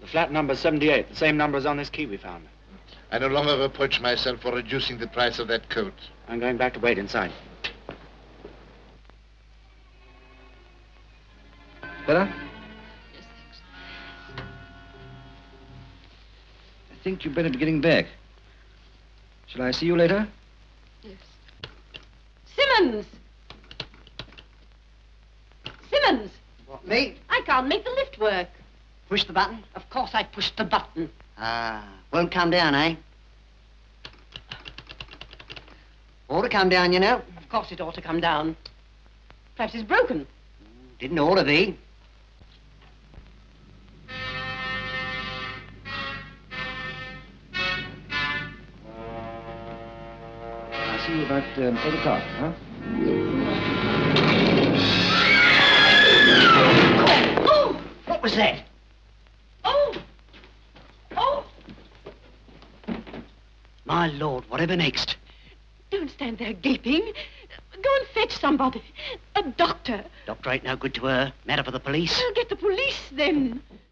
The flat number's 78, the same number as on this key we found. I no longer reproach myself for reducing the price of that coat. I'm going back to wait inside. Better? Yes, thanks. I think you'd better be getting back. Shall I see you later? Yes. Simmons! Simmons! What, me? I can't make the lift work. Push the button? Of course I pushed the button. Ah, won't come down, eh? Ought to come down, you know. Of course it ought to come down. Perhaps it's broken. Didn't ought to be. I'll see you about 8 o'clock, huh? Oh! What was that? Oh! Oh! My Lord, whatever next? Don't stand there gaping. Go and fetch somebody. A doctor. Doctor ain't no good to her. Matter for the police. I'll get the police then.